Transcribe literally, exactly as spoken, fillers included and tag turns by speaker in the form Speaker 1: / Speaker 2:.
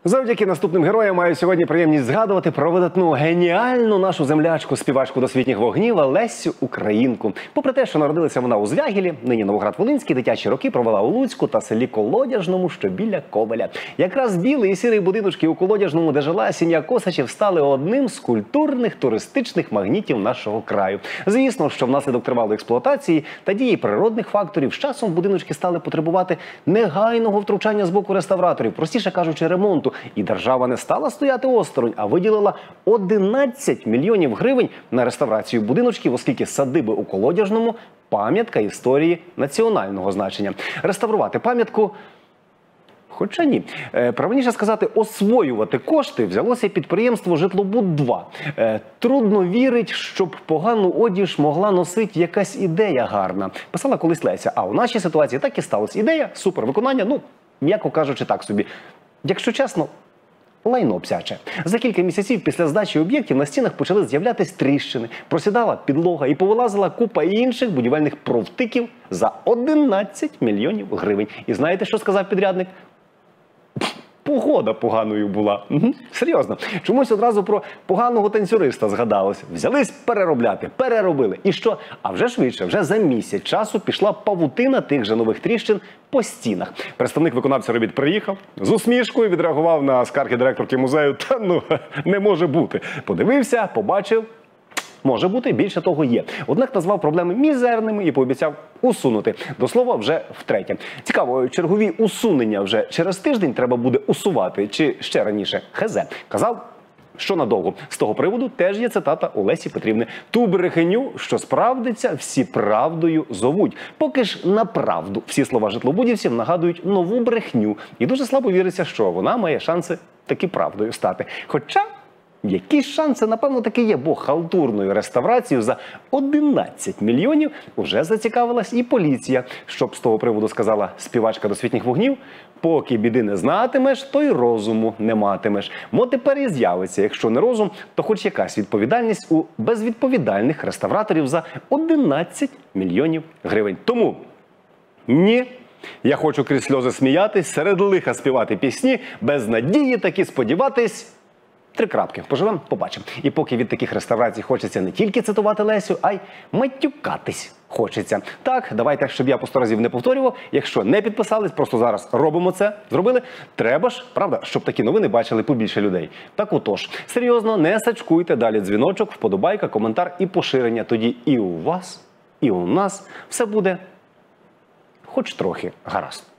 Speaker 1: Завдяки наступним героям маю сьогодні приємність згадувати про видатну геніальну нашу землячку, співачку досвітніх вогнів Лесю Українку. Попри те, що народилася вона у Звягілі, нині Новоград-Волинський, дитячі роки провела у Луцьку та селі Колодяжному, що біля Ковеля. Якраз білий і сірий будиночки у Колодяжному, де жила сім'я Косачів, стали одним з культурних туристичних магнітів нашого краю. Звісно, що внаслідок тривалої експлуатації та дії природних факторів з часом будиночки стали потребувати негайного втручання з боку реставраторів, простіше кажучи, ремонту. І держава не стала стояти осторонь, а виділила одинадцять мільйонів гривень на реставрацію будиночків, оскільки садиби у Колодяжному – пам'ятка історії національного значення. Реставрувати пам'ятку, хоча ні. Е, правильніше сказати, освоювати кошти взялося підприємство «Житлобуд два». Е, трудно вірить, щоб погану одіж могла носити якась ідея гарна. Писала колись Леся, а у нашій ситуації так і сталося. Ідея, супервиконання, ну, м'яко кажучи, так собі. Якщо чесно, лайно псяче. За кілька місяців після здачі об'єктів на стінах почали з'являтись тріщини, просідала підлога і повилазила купа інших будівельних провтиків за одинадцять мільйонів гривень. І знаєте, що сказав підрядник? Погода поганою була. Угу. Серйозно. Чомусь одразу про поганого танцюриста згадалось. Взялись переробляти, переробили. І що? А вже швидше, вже за місяць часу пішла павутина тих же нових тріщин по стінах. Представник виконавця робіт приїхав, з усмішкою відреагував на скарги директорки музею. Та ну, не може бути. Подивився, побачив. Може бути, більше того є. Однак назвав проблеми мізерними і пообіцяв усунути. До слова, вже втретє. Цікаво, чергові усунення вже через тиждень треба буде усувати, чи ще раніше хз. Казав, що надовго. З того приводу теж є цитата у Лесі Петрівни. «Ту брехеню, що справдиться, всі правдою зовуть». Поки ж на правду всі слова житлобудівців нагадують нову брехню. І дуже слабо віриться, що вона має шанси таки правдою стати. Хоча якісь шанси, напевно, таки є, бо халтурною реставрацією за одинадцять мільйонів вже зацікавилась і поліція. Щоб з того приводу сказала співачка досвітніх вогнів, поки біди не знатимеш, то й розуму не матимеш. Мо тепер і з'явиться, якщо не розум, то хоч якась відповідальність у безвідповідальних реставраторів за одинадцять мільйонів гривень. Тому ні. Я хочу крізь сльози сміятись, серед лиха співати пісні, без надії таки сподіватись. Три крапки. Поживемо, побачимо. І поки від таких реставрацій хочеться не тільки цитувати Лесю, а й матюкатись хочеться. Так, давайте, щоб я по сто разів не повторював, якщо не підписались, просто зараз робимо це, зробили, треба ж, правда, щоб такі новини бачили побільше людей. Так отож, серйозно, не сачкуйте, далі дзвіночок, вподобайка, коментар і поширення. Тоді і у вас, і у нас все буде хоч трохи гаразд.